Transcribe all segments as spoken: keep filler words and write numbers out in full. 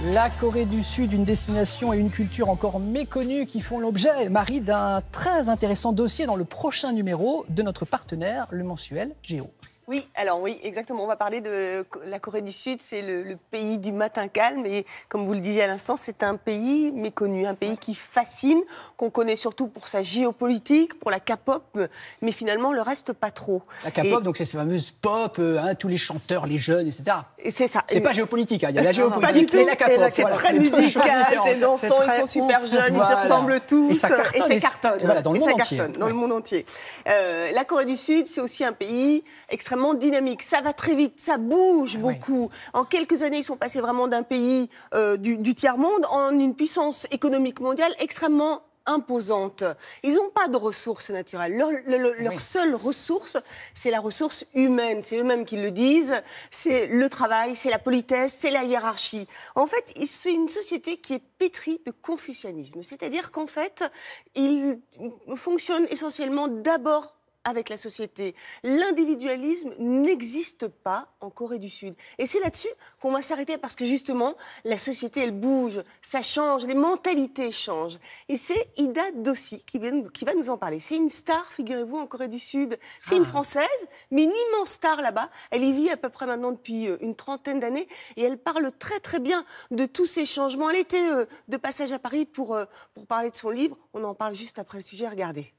La Corée du Sud, une destination et une culture encore méconnues qui font l'objet, Marie, d'un très intéressant dossier dans le prochain numéro de notre partenaire, le mensuel Géo. Oui, alors oui, exactement. On va parler de la Corée du Sud. C'est le, le pays du matin calme. Et comme vous le disiez à l'instant, c'est un pays méconnu, un pays qui fascine, qu'on connaît surtout pour sa géopolitique, pour la K-pop, mais finalement le reste pas trop. La K-pop, et... donc c'est ces fameuses pop, euh, hein, tous les chanteurs, les jeunes, et cetera. Et c'est ça. C'est et... pas géopolitique, hein. Il y a la géopolitique pas du tout. et la K-pop. C'est voilà. très musical, c'est dansant, ils sont super jeunes, voilà. ils se ressemblent tous. Et ça cartonne. Et ça cartonne. Et voilà, dans le et monde ça entier. Cartonne, dans ouais. le monde entier. Euh, la Corée du Sud, c'est aussi un pays extrêmement dynamique. Ça va très vite, ça bouge beaucoup. Ouais. En quelques années, ils sont passés vraiment d'un pays euh, du, du tiers-monde en une puissance économique mondiale extrêmement imposante. Ils n'ont pas de ressources naturelles. Leur, leur, leur oui. seule ressource, c'est la ressource humaine. C'est eux-mêmes qui le disent. C'est le travail, c'est la politesse, c'est la hiérarchie. En fait, c'est une société qui est pétrie de confucianisme. C'est-à-dire qu'en fait, ils fonctionnent essentiellement d'abord avec la société. L'individualisme n'existe pas en Corée du Sud. Et c'est là-dessus qu'on va s'arrêter parce que justement, la société, elle bouge, ça change, les mentalités changent. Et c'est Ida Dossi qui, qui va nous en parler. C'est une star, figurez-vous, en Corée du Sud. C'est ah. une Française, mais une immense star là-bas. Elle y vit à peu près maintenant depuis une trentaine d'années et elle parle très très bien de tous ces changements. Elle était euh, de passage à Paris pour, euh, pour parler de son livre. On en parle juste après le sujet. Regardez.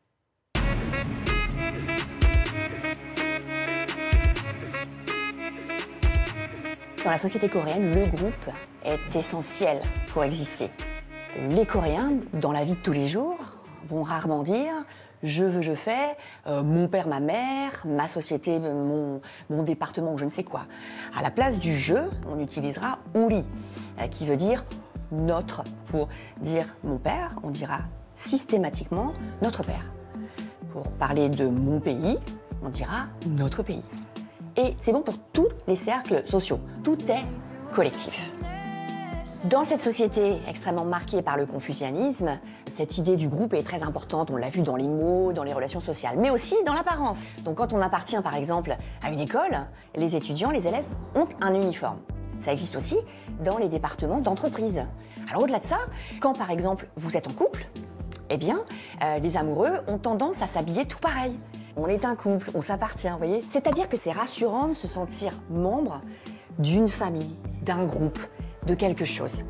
Dans la société coréenne, le groupe est essentiel pour exister. Les Coréens, dans la vie de tous les jours, vont rarement dire « je veux, je fais euh, »,« mon père, ma mère »,« ma société, mon, mon département » ou je ne sais quoi. À la place du « je », on utilisera « uri », euh, qui veut dire « notre ». Pour dire « mon père », on dira systématiquement « notre père ». Pour parler de « mon pays », on dira « notre pays ». Et c'est bon pour tous les cercles sociaux. Tout est collectif. Dans cette société extrêmement marquée par le confucianisme, cette idée du groupe est très importante. On l'a vu dans les mots, dans les relations sociales, mais aussi dans l'apparence. Donc quand on appartient par exemple à une école, les étudiants, les élèves ont un uniforme. Ça existe aussi dans les départements d'entreprise. Alors au-delà de ça, quand par exemple vous êtes en couple, eh bien, euh, les amoureux ont tendance à s'habiller tout pareil. On est un couple, on s'appartient, vous voyez. C'est-à-dire que c'est rassurant de se sentir membre d'une famille, d'un groupe, de quelque chose.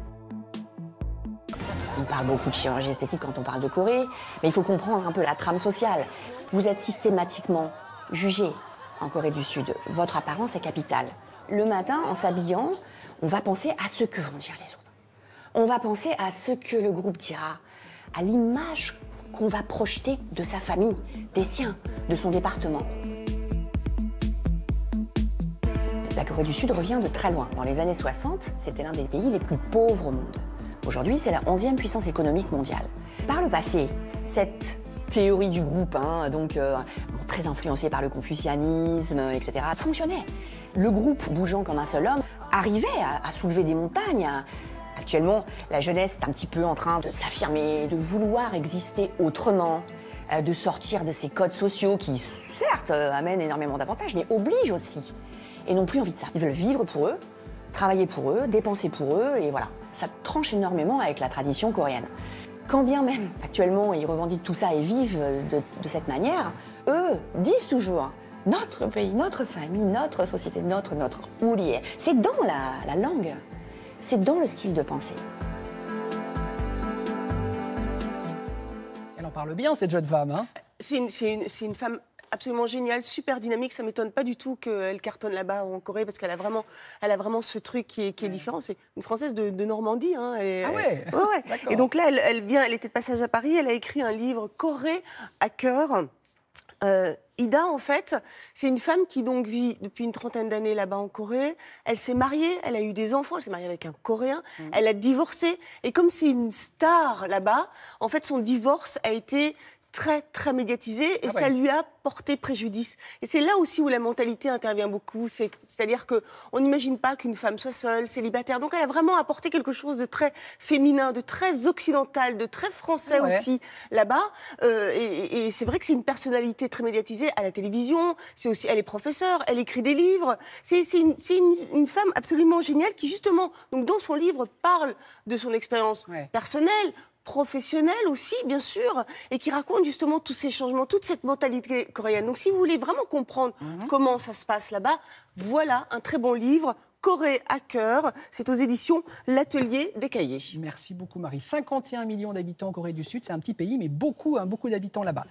On parle beaucoup de chirurgie esthétique quand on parle de Corée, mais il faut comprendre un peu la trame sociale. Vous êtes systématiquement jugé en Corée du Sud. Votre apparence est capitale. Le matin, en s'habillant, on va penser à ce que vont dire les autres. On va penser à ce que le groupe dira, à l'image qu'on va projeter de sa famille, des siens, de son département. La Corée du Sud revient de très loin. Dans les années soixante, c'était l'un des pays les plus pauvres au monde. Aujourd'hui, c'est la onzième puissance économique mondiale. Par le passé, cette théorie du groupe, hein, donc euh, très influencée par le confucianisme, et cetera, fonctionnait. Le groupe, bougeant comme un seul homme, arrivait à, à soulever des montagnes. À... Actuellement, la jeunesse est un petit peu en train de s'affirmer, de vouloir exister autrement, euh, de sortir de ces codes sociaux qui, certes, euh, amènent énormément d'avantages, mais obligent aussi. Et n'ont plus envie de ça. Ils veulent vivre pour eux, travailler pour eux, dépenser pour eux, et voilà. Ça tranche énormément avec la tradition coréenne. Quand bien même, actuellement, ils revendiquent tout ça et vivent de, de cette manière, eux disent toujours « notre pays, notre famille, notre société, notre, notre, uri ». C'est dans la, la langue. C'est dans le style de pensée. Elle en parle bien, cette jeune femme. Hein. C'est une, une, une femme absolument géniale, super dynamique. Ça ne m'étonne pas du tout qu'elle cartonne là-bas en Corée parce qu'elle a vraiment, elle a vraiment ce truc qui est, qui est ouais. différent. C'est une Française de, de Normandie. Hein. Elle, ah ouais, elle, ouais, ouais. Et donc là, elle, elle, vient, elle était de passage à Paris. Elle a écrit un livre, Corée à cœur. Euh, Ida, en fait, c'est une femme qui donc vit depuis une trentaine d'années là-bas en Corée. Elle s'est mariée, elle a eu des enfants, elle s'est mariée avec un Coréen. Mmh. Elle a divorcé. Et comme c'est une star là-bas, en fait, son divorce a été très, très médiatisée et Ah ça ouais. lui a porté préjudice. Et c'est là aussi où la mentalité intervient beaucoup. C'est- C'est-à-dire qu'on n'imagine pas qu'une femme soit seule, célibataire. Donc elle a vraiment apporté quelque chose de très féminin, de très occidental, de très français Ah ouais. aussi là-bas. Euh, et et c'est vrai que c'est une personnalité très médiatisée à la télévision. C'est aussi, elle est professeure, elle écrit des livres. C'est c'est une, c'est une, une femme absolument géniale qui justement, donc dans son livre, parle de son expérience Ouais. personnelle, professionnelle aussi, bien sûr, et qui raconte justement tous ces changements, toute cette mentalité coréenne. Donc, si vous voulez vraiment comprendre Mhm. comment ça se passe là-bas, voilà un très bon livre, Corée à cœur. C'est aux éditions L'Atelier des Cahiers. Merci beaucoup, Marie. cinquante et un millions d'habitants en Corée du Sud, c'est un petit pays, mais beaucoup, hein, beaucoup d'habitants là-bas.